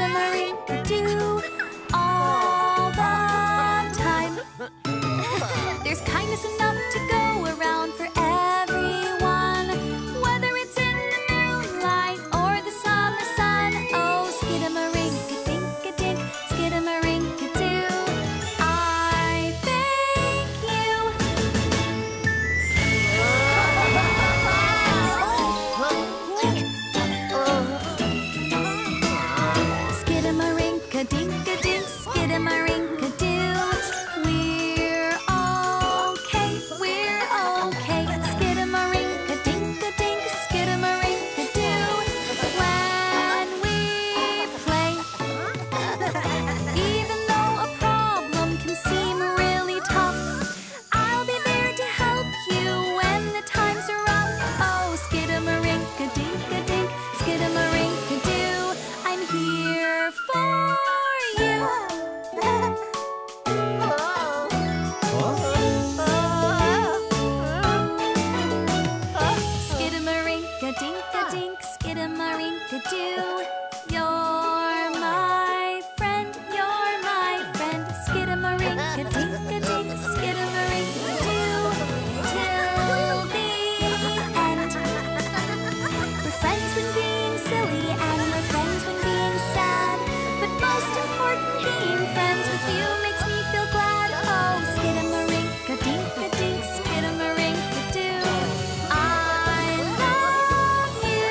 Skidamarink-doo, all the time. There's kindness enough to go around for everyone, whether it's in the moonlight or the summer sun. Oh, Skidamarink-a-dink-a-dink, Skidamarink-a-doo, I thank you. Skidamarink-a-dink-a-dink, Skidamarink-a-doo, we're okay, we're okay. Skidamarink-a-dink-a-dink, Skidamarink-a-doo, when we play. Even though a problem can seem really tough, I'll be there to help you when the times are rough. Oh, Skidamarink-a-dink-a-dink, Skidamarink-a-doo, I'm here for you. Skidamarink-a-dink-a-dink, Skidamarink-a-doo, you're my friend, you're my friend. Skidamarink-a-dink-a-dink, Skidamarink-a-doo, till the end. We're friends when being silly and we're friends when being sad, but most important, being friends with you makes me feel glad. Oh, Skidamarink-a-dink-a-dink, Skidamarink-a-doo, I love you.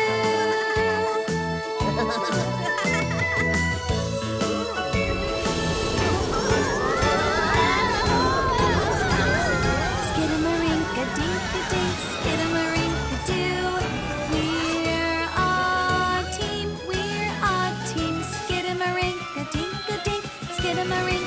Skidamarink-a-dink-a-dink, Skidamarink-a-doo, we're a team, we're a team. Skidamarink-a-dink-a-dink, Skidamarink-a-doo.